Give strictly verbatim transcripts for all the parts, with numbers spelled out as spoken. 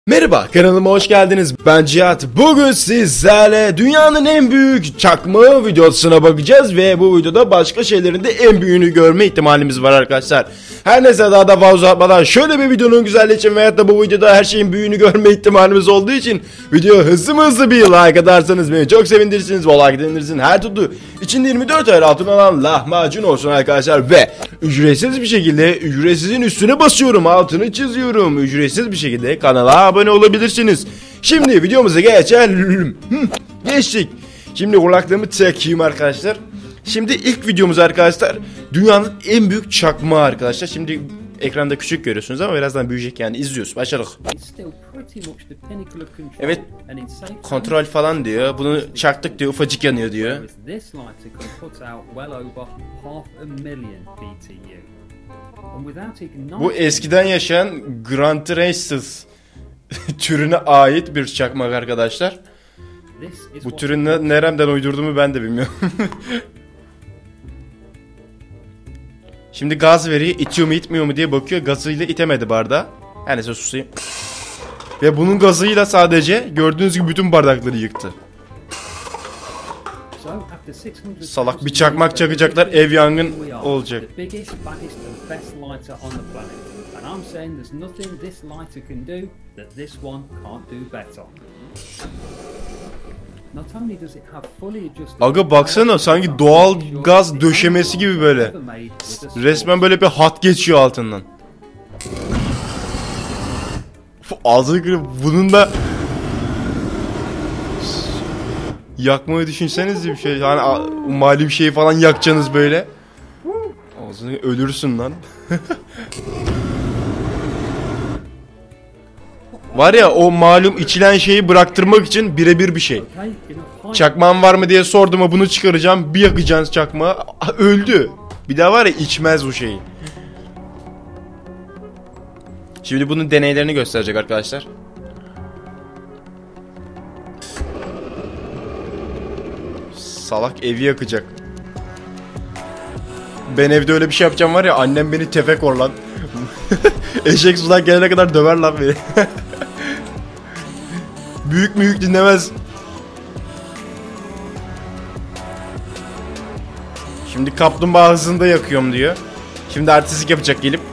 Merhaba, kanalıma hoş geldiniz. Ben Cihat. Bugün sizlerle dünyanın en büyük çakma videosuna bakacağız ve bu videoda başka şeylerin de en büyüğünü görme ihtimalimiz var arkadaşlar. Her neyse, daha da fazla uzatmadan şöyle bir videonun güzelliği için veyahut da bu videoda her şeyin büyüğünü görme ihtimalimiz olduğu için videoya hızlı mı hızlı bir like atarsanız beni çok sevindirirsiniz. O like edilirsin her tuttu içinde yirmi dört ayar altın alan lahmacun olsun arkadaşlar ve ücretsiz bir şekilde ücretsizin üstüne basıyorum, altını çiziyorum. Ücretsiz bir şekilde kanala abone olabilirsiniz. Şimdi videomuza geçelim. Geçtik. Şimdi kulaklığımı çekeyim arkadaşlar. Şimdi ilk videomuz arkadaşlar dünyanın en büyük çakmağı arkadaşlar. Şimdi ekranda küçük görüyorsunuz ama birazdan büyüyecek, yani izliyoruz. Başladık. Evet, kontrol falan diyor. Bunu çaktık diyor, ufacık yanıyor diyor. Bu eskiden yaşayan Grand Races türüne ait bir çakmak arkadaşlar. Bu türün ne, nereden uydurduğumu ben de bilmiyorum. Şimdi gaz veriyor, itiyor mu itmiyor mu diye bakıyor. Gazıyla itemedi bardağı. Her neyse, susayım. Ve bunun gazıyla sadece gördüğünüz gibi bütün bardakları yıktı. Salak, bir çakmak çakacaklar, ev yangın olacak. Aga baksana, sanki doğal gaz döşemesi gibi böyle. Resmen böyle bir hat geçiyor altından. Ağzını kırıp bunun da yakmayı düşünseniz bir şey. Hani mali bir şey falan yakacaksınız böyle. Ağzını ölürsün lan. Var ya, o malum içilen şeyi bıraktırmak için birebir bir şey. Çakmağın var mı diye sordum, ama bunu çıkaracağım, bir yakacaksınız çakmağı, öldü. Bir daha var ya, içmez bu şeyi. Şimdi bunun deneylerini gösterecek arkadaşlar. Salak evi yakacak. Ben evde öyle bir şey yapacağım var ya, annem beni tefek or lan. Eşek sudan gelene kadar döver lan beni. Büyük büyük dinlemez. Şimdi kaplumbağa hızında yakıyorum diyor. Şimdi artistik yapacak gelip.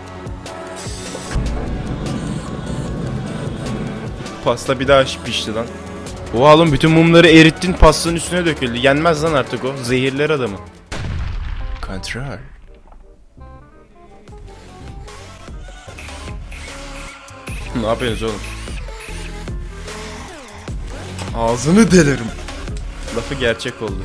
Pasta bir daha pişti lan. Oha oğlum, bütün mumları erittin, pastanın üstüne döküldü. Yenmez lan artık o. Zehirler adamı. Kontrol. Ne yapıyorsunuz oğlum? Ağzını delerim. Lafı gerçek oldu.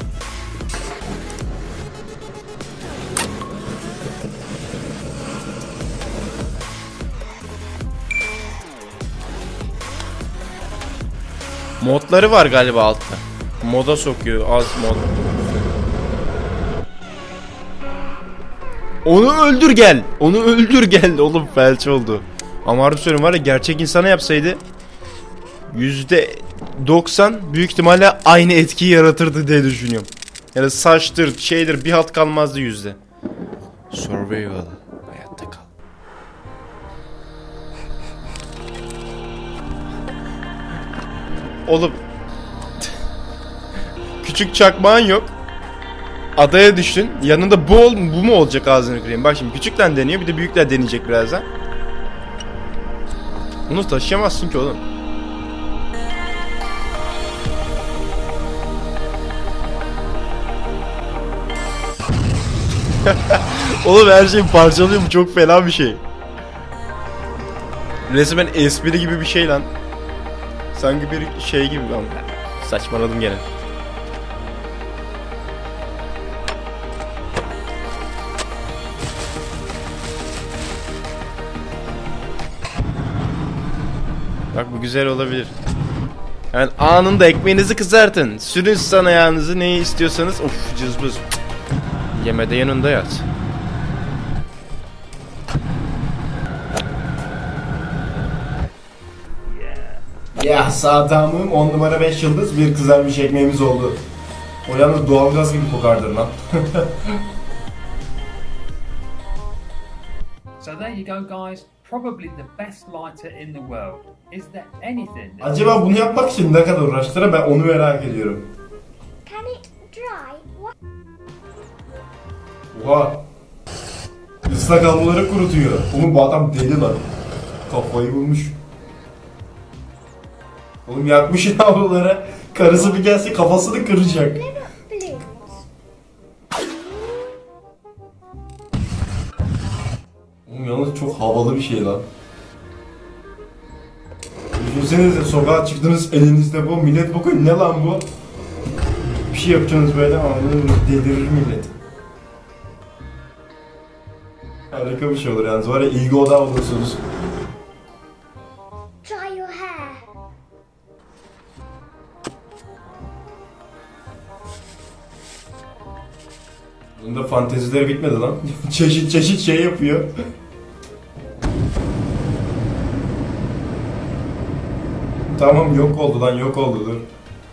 Modları var galiba altta. Moda sokuyor, az mod. Onu öldür gel. Onu öldür gel. Oğlum felç oldu. Ama harbi söylüyorum var ya, gerçek insana yapsaydı yüzde doksan büyük ihtimalle aynı etkiyi yaratırdı diye düşünüyorum. Yani saçtır, şeydir, bir halt kalmazdı yüzde. Survival. Hayatta kal. Oğlum. Küçük çakmağın yok. Adaya düştün. Yanında bu, ol, bu mu olacak, ağzını kırayım. Bak şimdi küçükten deniyor, bir de büyükler deneyecek birazdan. Bunu taşıyamazsın ki oğlum. Oğlum her şeyi parçalıyorum, çok fena bir şey. Resmen espri gibi bir şey lan. Sanki bir şey gibi lan. Saçmaladım gene. Bak bu güzel olabilir. Yani anında ekmeğinizi kızartın. Sürün sana ayağınızı, neyi istiyorsanız. Of, cızbız. Yemede yanında yat. Ya sağ tamam, on numara beş yıldız bir kızarmış ekmeğimiz oldu. O yalnız doğalgaz gibi kokardır lan. So there you go guys. probably the best lighter in the world. Is there anything that... Acaba bunu yapmak için ne kadar uğraştılar, ben onu merak ediyorum. Can it dry? What? Oha. Islak havluları kurutuyor. Oğlum bu adam deli lan. Kafayı bulmuş. Oğlum yakmış havluları. Karısı bir gelse kafasını kıracak. Oğlum yalnız çok havalı bir şey lan. Düşünsenize sokağa çıktınız, elinizde bu, millet bakıyor, ne lan bu? Bir şey yapacaksınız böyle ama delirir millet. Harika bir şey olur yalnız, var ya, ilgi odağı olursunuz. Dry your hair. Bunda fantezileri bitmedi lan. Çeşit çeşit şey yapıyor. Tamam, yok oldu lan, yok oldu, dur.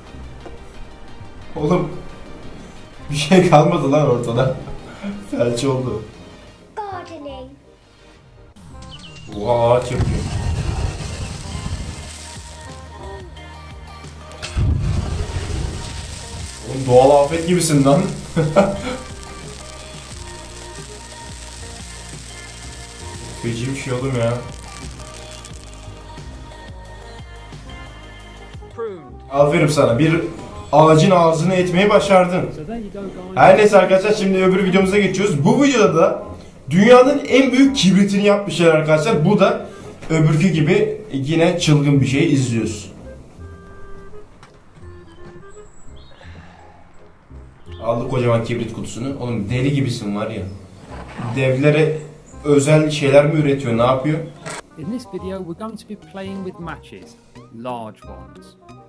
Oğlum bir şey kalmadı lan ortada. Felç oldu. Gardening. Oha, ağaç yapıyor. Oğlum doğal afet gibisin lan. Feci bir şey oğlum ya. Aferin sana, bir ağacın ağzını etmeyi başardın. Her neyse arkadaşlar, şimdi öbür videomuza geçiyoruz. Bu videoda da dünyanın en büyük kibritini yapmışlar arkadaşlar. Bu da öbürkü gibi yine çılgın bir şey izliyoruz. Aldı kocaman kibrit kutusunu. Oğlum deli gibisin var ya. Devlere özel şeyler mi üretiyor, ne yapıyor? In this video we're going to be playing with matches, large ones.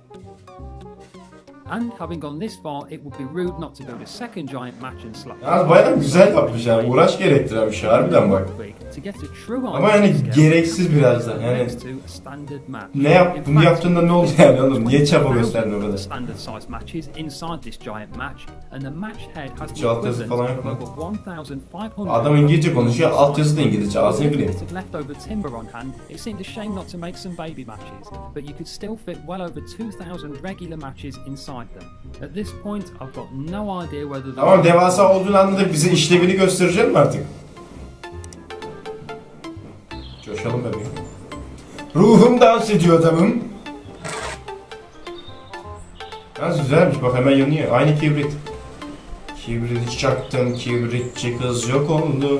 And having gone this far, it would be rude not to build a second giant match and slap. Ya bayağı güzel yapmış yani, uğraş gerektiren bir şey harbiden bak. Ama yani gereksiz biraz da yani. Ne yap, bunu yaptığında ne oldu yani oğlum? Niye çaba gösterdin orada? Hiç alt yazı falan yok mu? Adam İngilizce konuşuyor, alt yazı da İngilizce, ağzını bileyim. Tamam, devasa olduğunu anladık, bize işlevini gösterecek mi artık? Coşalım bebeğim. Ruhum dans ediyor adamım. Yalnız güzelmiş, bak hemen yanıyor. Aynı kibrit. Kibrit çaktım, kibritçi kız yok oldu.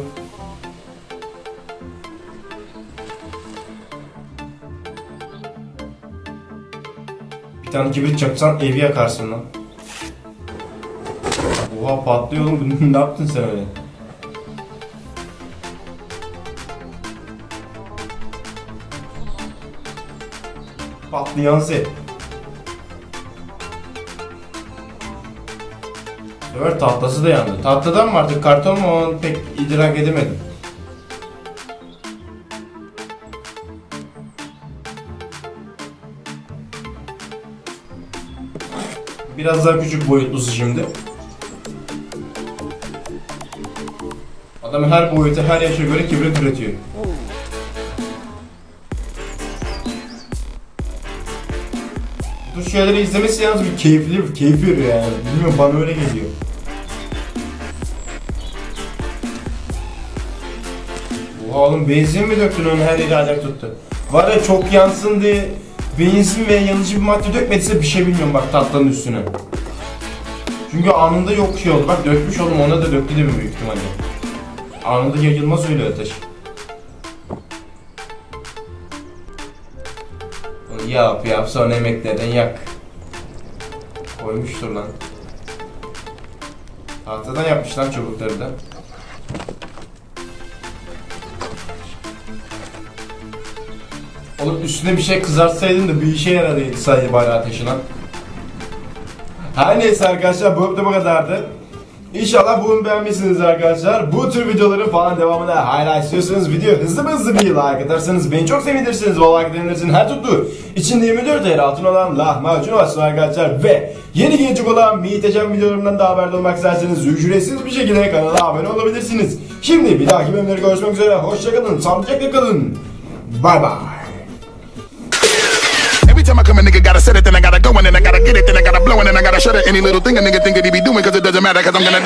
Bir tane kibrit çaksan evi yakarsın lan. Oha, patlıyor oğlum. Ne yaptın sen öyle? Patlayan set. Sefer tahtası da yandı. Tahtadan mı artık, karton mu, onu pek idrak edemedim. Biraz daha küçük boyutlusu şimdi. Adam her boyuta, her yaşa göre kibrit üretiyor. Bu şeyleri izlemesi yalnız bir keyifli, keyif veriyor yani. Bilmiyorum, bana öyle geliyor. Oha oğlum, benzin mi döktün, onu her yeri alak tuttu. Var ya, çok yansın diye benzin ve yanıcı bir madde dökmediyse bir şey bilmiyorum bak tatlının üstüne. Çünkü anında yok şey oldu. Bak dökmüş oğlum, ona da döktü değil mi büyük ihtimalle. Anında yayılmaz öyle ateş. Onu yap yap, sonra emeklerden yak. Koymuştur lan. Tahtadan yapmış lan çubukları da. Oğlum üstüne bir şey kızartsaydın da bir işe yaradıydı sayı bari ateşi lan. Her neyse arkadaşlar, bu video bu kadardı. İnşallah bunu beğenmişsiniz arkadaşlar. Bu tür videoların falan devamına hala istiyorsanız video hızlı hızlı bir like atarsanız beni çok sevinirsiniz. Bu like her tuttu. İçinde yirmi dört yer altın olan lahmacun olsun arkadaşlar. Ve yeni gelecek olan muhteşem videolarımdan da haberdar olmak isterseniz ücretsiz bir şekilde kanala abone olabilirsiniz. Şimdi bir dahaki bölümleri görüşmek üzere. Hoşçakalın. Sağlıcakla kalın. Bye bye. Every time I come a nigga gotta set it, then I gotta go and then I gotta get it, then I gotta blow and then I gotta shut it. Any little thing a nigga think that he be doing, cause it doesn't matter, cause I'm gonna